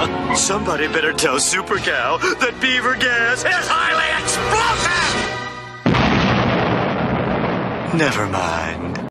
Somebody better tell Super Cow that beaver gas is highly explosive! Never mind.